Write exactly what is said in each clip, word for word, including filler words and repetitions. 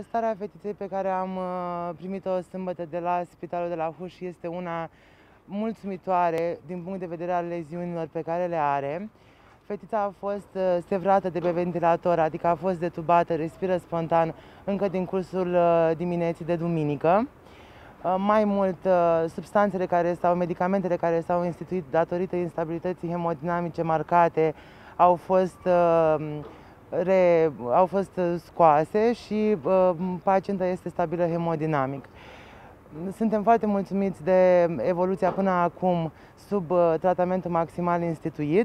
Starea fetiței pe care am primit-o sâmbătă de la Spitalul de la Huș este una mulțumitoare din punct de vedere al leziunilor pe care le are. Fetița a fost sevrată de pe ventilator, adică a fost detubată, respiră spontan încă din cursul dimineții de duminică. Mai mult, substanțele care sau medicamentele care s-au instituit datorită instabilității hemodinamice marcate au fost Re, au fost scoase și uh, pacienta este stabilă hemodinamic. Suntem foarte mulțumiți de evoluția până acum sub uh, tratamentul maximal instituit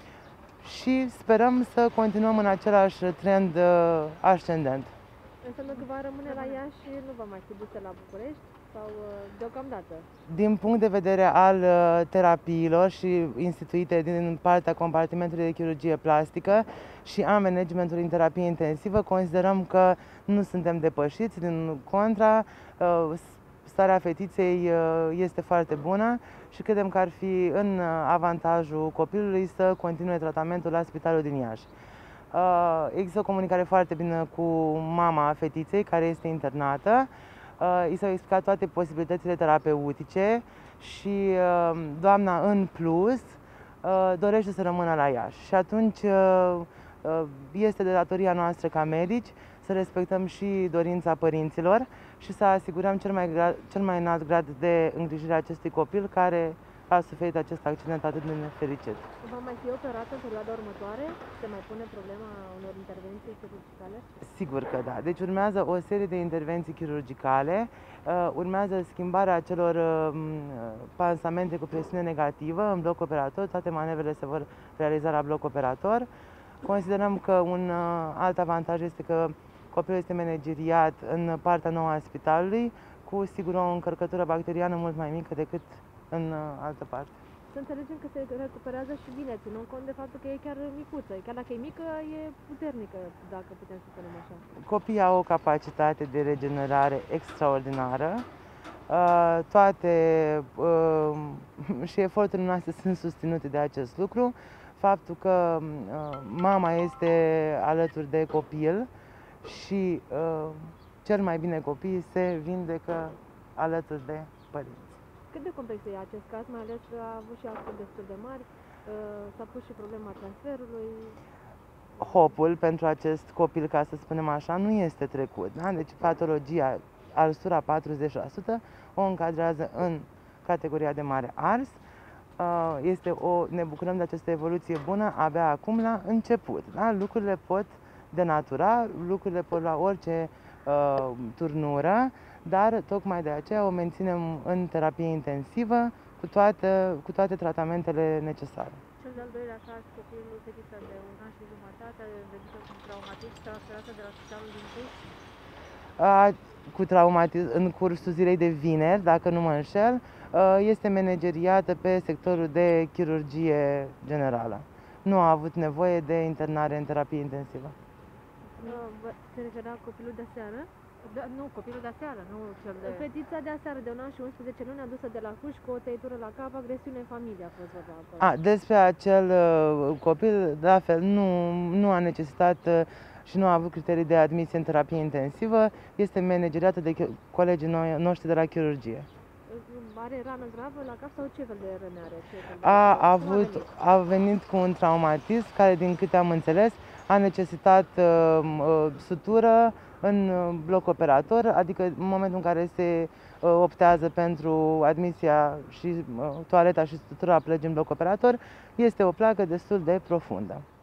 și sperăm să continuăm în același trend uh, ascendent. Înseamnă că va rămâne la Iași și nu va mai fi dusă la București? Sau deocamdată? Din punct de vedere al uh, terapiilor și instituite din partea compartimentului de chirurgie plastică și a managementului în terapie intensivă, considerăm că nu suntem depășiți, din contra, uh, starea fetiței uh, este foarte bună și credem că ar fi în avantajul copilului să continue tratamentul la Spitalul din Iași. Uh, există o comunicare foarte bună cu mama fetiței, care este internată. Uh, I s-au explicat toate posibilitățile terapeutice și uh, doamna, în plus, uh, dorește să rămână la Iași. Și atunci uh, uh, este de datoria noastră ca medici să respectăm și dorința părinților și să asigurăm cel mai, cel mai înalt grad de îngrijire a acestui copil care a suferit acest accident atât de nefericit. Va mai fi operat în perioada următoare? Se mai pune problema unor intervenții chirurgicale? Sigur că da. Deci urmează o serie de intervenții chirurgicale, uh, urmează schimbarea celor uh, pansamente cu presiune negativă în bloc operator, toate manevrele se vor realiza la bloc operator. Considerăm că un uh, alt avantaj este că copilul este manageriat în partea nouă a spitalului, cu sigur o încărcătură bacteriană mult mai mică decât în altă parte. Să înțelegem că se recuperează și bine, ținând cont de faptul că e chiar micuță. Chiar dacă e mică, e puternică, dacă putem să spunem așa. Copiii au o capacitate de regenerare extraordinară. Toate și eforturile noastre sunt susținute de acest lucru. Faptul că mama este alături de copil și cel mai bine copiii se vindecă alături de părinți. Cât de complex e acest caz, mai ales că a avut și astfel destul de mari, s-a pus și problema transferului? Hopul pentru acest copil, ca să spunem așa, nu este trecut. Da? Deci patologia arsura patruzeci la sută o încadrează în categoria de mare ars. Este o, ne bucurăm de această evoluție bună abia acum la început. Da? Lucrurile pot denatura, lucrurile pot lua orice uh, turnură, dar tocmai de aceea o menținem în terapie intensivă cu toate, cu toate tratamentele necesare. Cel de-al doilea caz, copilul fetiță de un an și jumătate, venită cu traumatism, transferată de la spitalul din Cluj? Cu traumatism în cursul zilei de vineri, dacă nu mă înșel, este manageriată pe sectorul de chirurgie generală. Nu a avut nevoie de internare în terapie intensivă. Se referea copilul de seară? Da, nu, copilul de aseară, nu cel de... Fetița de aseară, de un an și unsprezece luni, adusă de la Huș cu o tăitură la cap, agresiune în familie a fost vorba acolo. A, despre acel uh, copil, de fel, nu, nu a necesitat uh, și nu a avut criterii de admisie în terapie intensivă, este manageriată de colegii noi, noștri de la chirurgie. Are rană gravă la cap sau ce fel de răni are? A, avut, a venit cu un traumatism care, din câte am înțeles, a necesitat uh, uh, sutură în bloc operator, adică în momentul în care se uh, optează pentru admisia și uh, toaleta și sutura plăgi în bloc operator, este o placă destul de profundă.